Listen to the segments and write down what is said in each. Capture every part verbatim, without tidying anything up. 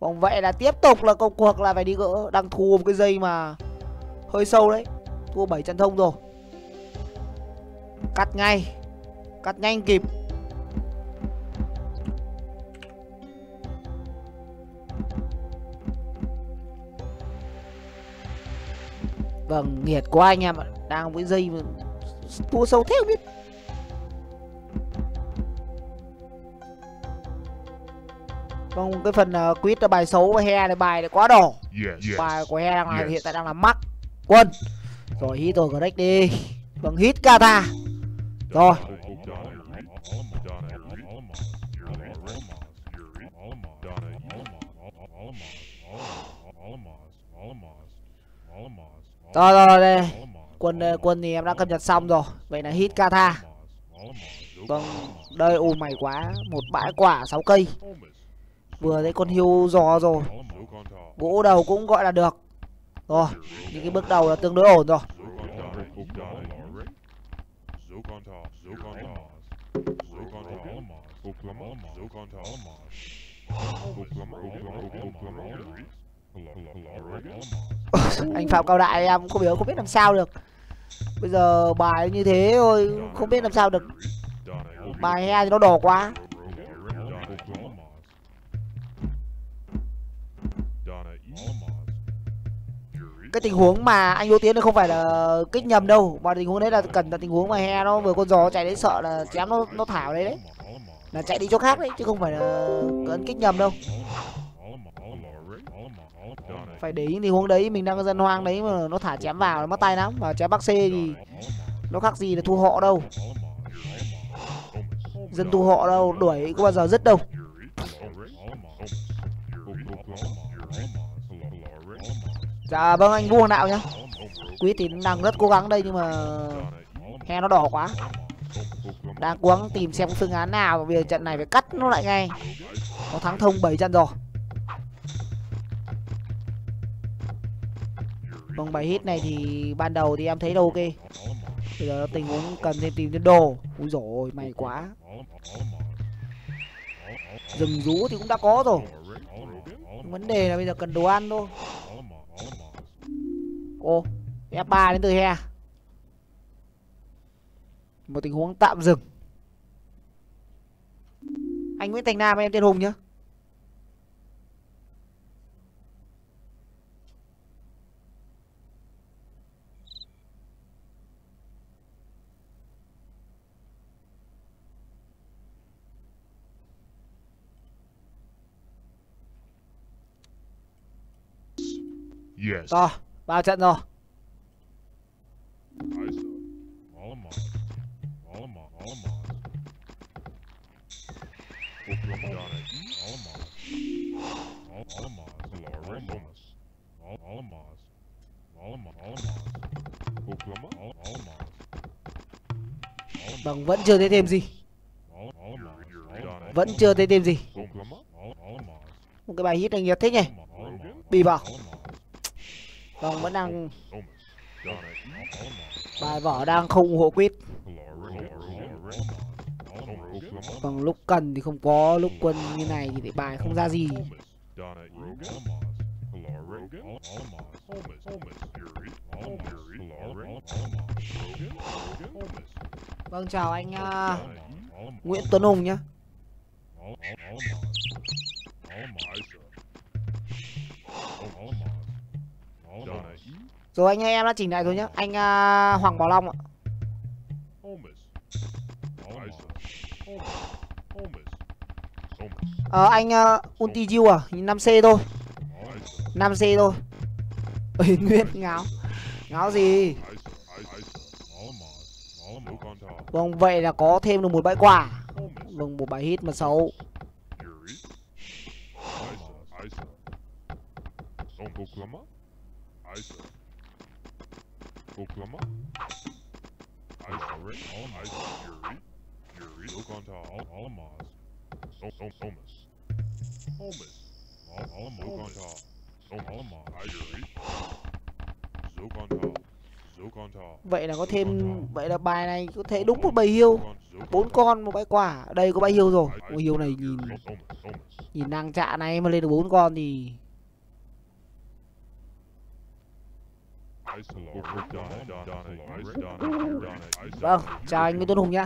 Vâng, vậy là tiếp tục là công cuộc là phải đi gỡ. Đang thua một cái dây mà hơi sâu đấy. Thua bảy trận thông rồi. Cắt ngay. Cắt nhanh kịp. Vâng, nghiệt quá anh em ạ. Đang với dây mà thua sâu thế không biết. Vâng, cái phần uh, quiz là bài xấu và he này, bài này quá đỏ. Yes, yes. Bài của he đang là, yes. Hiện tại đang là mắc quân. Rồi hit rồi Greg đi. Vâng, hit Kata. Rồi. Rồi rồi đây. Quân quân thì em đã cập nhật xong rồi. Vậy là hit Kata. Vâng, đây ù mày quá, một bãi quả sáu cây. Vừa thấy con hươu giò rồi. Gỗ đầu cũng gọi là được. Rồi, những cái bước đầu là tương đối ổn rồi. Anh Phạm Cao Đại em không biết không biết làm sao được. Bây giờ bài như thế thôi, không biết làm sao được. Bài he thì nó đỏ quá. Cái tình huống mà anh Đỗ Tiến không phải là kích nhầm đâu, mà tình huống đấy là cần là tình huống mà he nó vừa con gió chạy đến sợ là chém nó nó thảo đấy đấy, là chạy đi chỗ khác đấy chứ không phải là cần kích nhầm đâu. Phải để ý tình huống đấy, mình đang dân hoang đấy mà nó thả chém vào nó mất tay lắm, mà chém bác C thì nó khác gì là thu họ đâu, dân thu họ đâu, đuổi có bao giờ dứt đâu. Dạ vâng anh Vũ Hoàng Đạo nhá. Quý thì đang rất cố gắng đây nhưng mà he nó đỏ quá. Đang cố gắng tìm xem cái phương án nào, vì trận này phải cắt nó lại ngay. Nó thắng thông bảy trận rồi. Vâng, bài hit này thì ban đầu thì em thấy đâu ok. Bây giờ tình huống cần thêm tìm thêm đồ. Úi dồi ôi, may quá. Rừng rú thì cũng đã có rồi. Vấn đề là bây giờ cần đồ ăn thôi. Ô, ép ba đến từ he. Một tình huống tạm dừng. Anh Nguyễn Thành Nam em Tiên Hùng nhá. Yes. Rồi, vào trận rồi. Vâng, vẫn chưa thấy thêm gì. Vẫn chưa thấy thêm gì. Một cái bài hit này nhiệt thích nhỉ. Bì vào. Vâng, vẫn đang bài vở đang không ủng hộ quýt. Vâng, lúc cần thì không có, lúc quân như này thì bài không ra gì. Vâng, chào anh uh, Nguyễn Tuấn Hùng nhá. Rồi anh ơi, em đã chỉnh lại rồi nhá. Anh uh, Hoàng Bảo Long ạ. Ờ, anh uh, Untiju à, năm C thôi. năm C thôi. Ê, Nguyễn ngáo. Ngáo gì? Vâng, vậy là có thêm được một bãi quả. Vâng, một bài hit mà xấu. Oklahoma, Ice Rick, Ice Yuri, Yuri, Zokonta, Alamaz, Somas, Holmes, Alamaz, Zokonta, Alamaz, Yuri, Zokonta, Vậy là có thêm, vậy là bài này có thể đúng một bầy hiêu, bốn con một bãi quả. Ở đây có bãi hiêu rồi. Ôi, hiêu này nhìn nhìn năng trạng này mà lên được bốn con thì vâng, chào anh Nguyễn Tuấn Hùng nhá.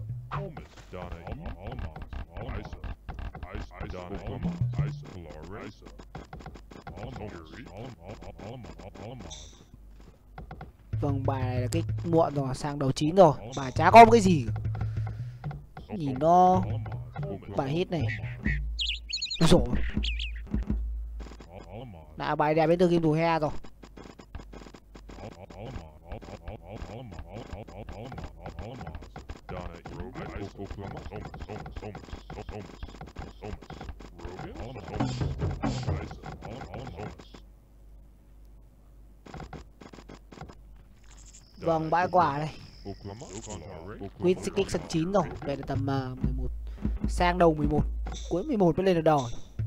Vâng, bài này là kích muộn rồi, sang đầu chín rồi. Bài chả có một cái gì. Nhìn nó bài hit này. Ôi dồi, là bài đẹp đến từ game thủ he rồi. Vâng, bãi quả đây. Quýt sẽ kích sân chín rồi. Đây là tầm uh, mười một. Sang đầu mười một. Cuối mười một mới lên được đỏ.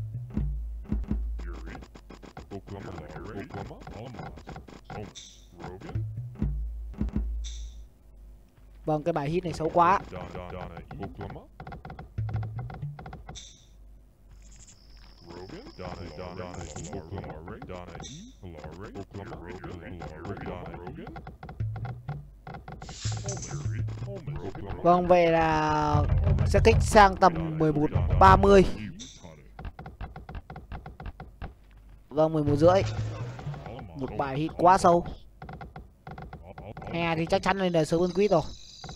Vâng, cái bài hit này xấu quá. Vâng, vậy là sẽ kích sang tầm mười một ba mươi. Vâng, mười một rưỡi. Một bài hit quá sâu. He thì chắc chắn lên là sớm hơn Quýt rồi.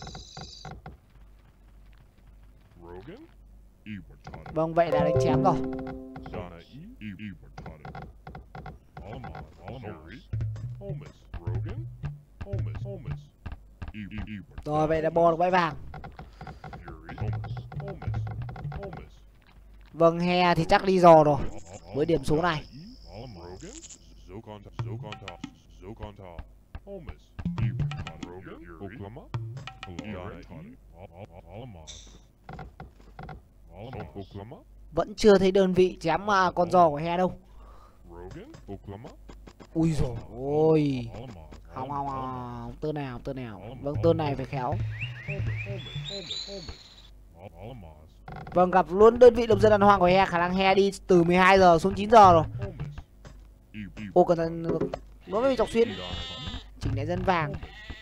Vâng, vậy là đánh chém rồi. Rồi, vậy là bo được bãi vàng. Vâng, he thì chắc đi dò rồi. Với điểm số này. Vẫn chưa thấy đơn vị chém uh, con giò của he đâu. Ui dồi ôi. Không không không, tơ nào tơ nào. Vâng, tơ này phải khéo. Vâng, gặp luôn đơn vị lộc dân đàn hoang của he. Khả năng he đi từ mười hai giờ xuống chín giờ rồi. Ô, cẩn thận, nó mới bị chọc xuyên. Chỉnh lại dân vàng.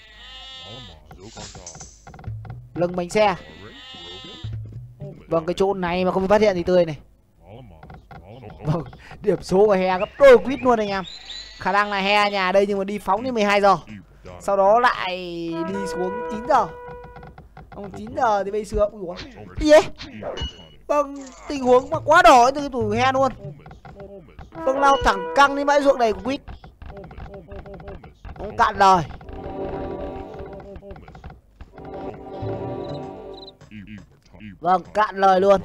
Lưng bánh xe. Vâng, cái chỗ này mà không bị phát hiện thì tươi này. Vâng, điểm số của he gấp đôi Quýt luôn anh em. Khả năng là he nhà đây nhưng mà đi phóng đến mười hai giờ. Sau đó lại đi xuống chín giờ. Ông chín giờ thì bây giờ ui gì vậy? Vâng, tình huống mà quá đỏ từ cái tủ he luôn. Vâng, lao thẳng căng đến bãi ruộng này của Quýt. Ông cạn lời. Vâng, cạn lời luôn.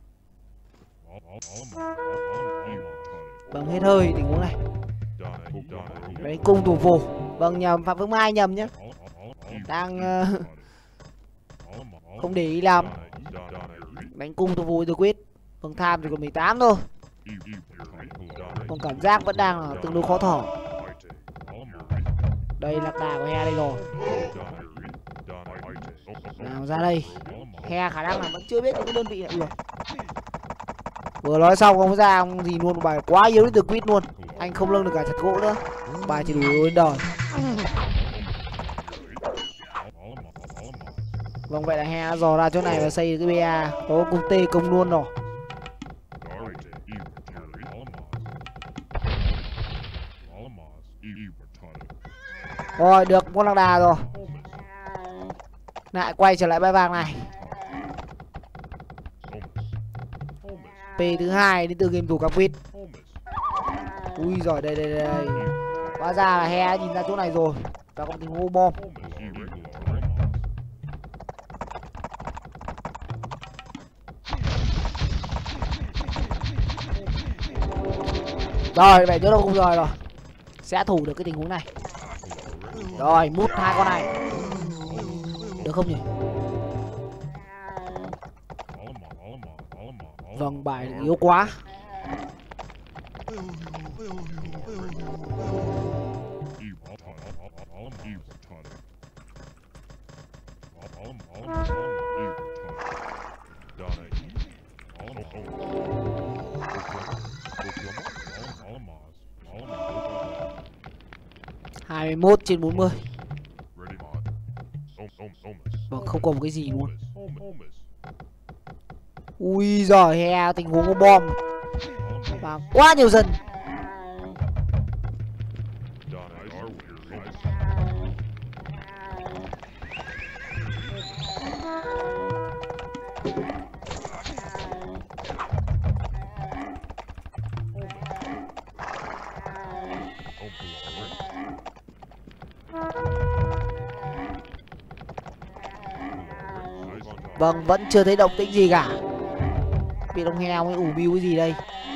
Vâng, hết hơi tình huống này. Đấy, cung thủ phù. Vâng, nhầm, Phạm Vương Mai nhầm nhá. Đang uh, không để ý làm. Đánh cung thủ phù từ Quýt. Vâng, tham thì còn mười tám thôi. Vâng, cảm giác vẫn đang là tương đối khó thở. Đây lạc đà của he đây rồi. Nào ra đây. He khả năng là vẫn chưa biết những cái đơn vị này được. Vừa nói xong không ra ông gì luôn, một bài quá yếu đến từ Quýt luôn. Anh không lưng được cả chặt gỗ nữa. Bài chỉ đủ lên đời. Vâng, vậy là he dò ra chỗ này và xây cái bê a. Có cung tê công luôn rồi. Rồi, được con lạc đà rồi. Lại quay trở lại bãi vàng này. P thứ hai đến từ game thủ cà Quýt. Ui giời, đây đây đây. Hóa ra là he nhìn ra chỗ này rồi. Và có tình huống bom. Rồi, vậy chỗ đâu không rồi rồi. Sẽ thủ được cái tình huống này. Rồi, mút hai con này. Được không nhỉ? Vâng, bài yếu quá. hai mươi mốt trên bốn mươi. Vâng, không còn một cái gì luôn. Ui giời, he tình huống có bom và quá nhiều dân. Vâng, vẫn chưa thấy động tĩnh gì cả. Bị đồng heo mới ủ bưu cái gì đây.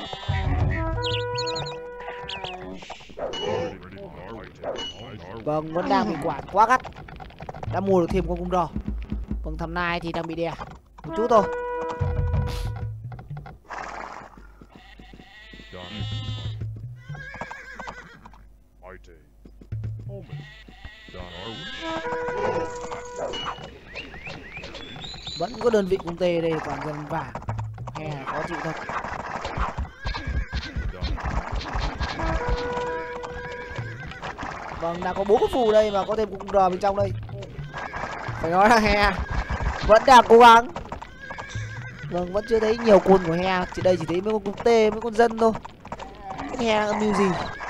Vâng, vẫn đang bị quản quá gắt. Đã mua được thêm con cung đỏ. Vâng, thằng Nai thì đang bị đè một chút thôi. Vẫn có đơn vị cung tê đây toàn dân vàng. Nghe khó chịu thật. Vâng, đang có bốn cái phù đây mà có thêm cung đò bên trong đây. Phải nói là he vẫn đang cố gắng. Vâng, vẫn chưa thấy nhiều quân của he. Chỉ đây chỉ thấy mấy con cung tê, mấy con dân thôi. Cái he đang âm mưu gì.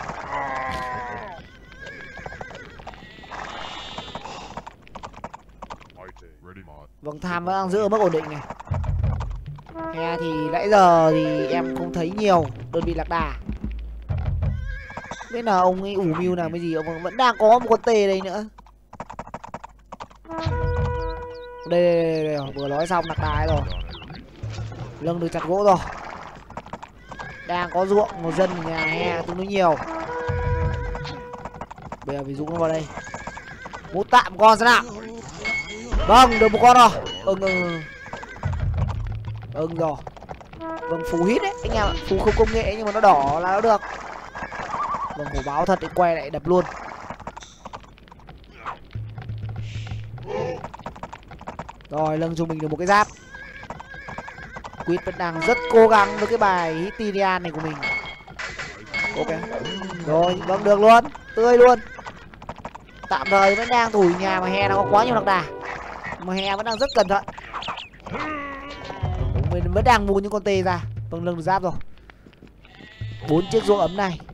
Vâng, tham vẫn đang giữ ở mức ổn định này. He thì nãy giờ thì em không thấy nhiều đơn vị lạc đà. Biết là ông ấy ủ mưu nào cái gì, ông vẫn đang có một con tê đây nữa. Đây, đây, đây, đây, đây. Vừa nói xong lạc đà ấy rồi. Lưng được chặt gỗ rồi. Đang có ruộng một dân nhà he tương đối nhiều. Bây giờ ví dụ nó vào đây. Mút tạm con xem nào. Vâng, được một con rồi. Ưng ưng Ưng rồi. Vâng, phù hít đấy anh em ạ. Phù không công nghệ nhưng mà nó đỏ là nó được. Vâng, hổ báo thật thì quay lại đập luôn. Rồi, lưng cho mình được một cái giáp. Quýt vẫn đang rất cố gắng với cái bài Hitirian này của mình. Ok. Rồi, vâng, được luôn. Tươi luôn. Tạm thời vẫn đang thủ nhà mà he nó có quá nhiều lạc đà. Mà he vẫn đang rất cẩn thận. Mình vẫn đang mua những con tê ra. Vâng, lưng được giáp rồi. Bốn chiếc ruộng ấm này.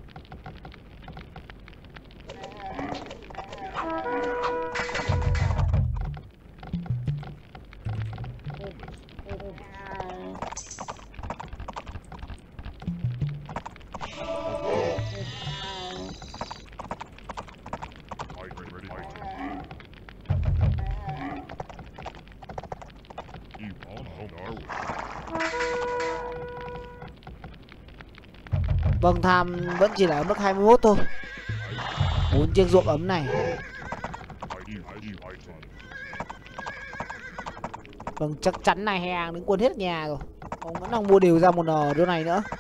Vâng, tham vẫn chỉ là ở mức hai mươi mốt thôi. Bốn chiếc ruộng ấm này. Vâng, chắc chắn này he đứng quân hết nhà rồi. Ông vẫn đang mua đều ra một nờ đứa này nữa.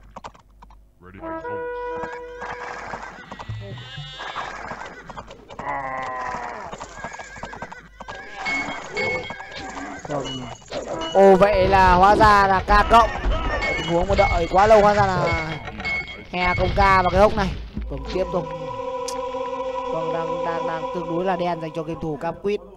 Vâng. Ồ, vậy là hóa ra là ca cộng. Tình huống mà đợi quá lâu hóa ra là he công ca vào cái hốc này. Vâng, tiếp tục. Vâng, đang đang đang tương đối là đen dành cho game thủ Cam Quýt.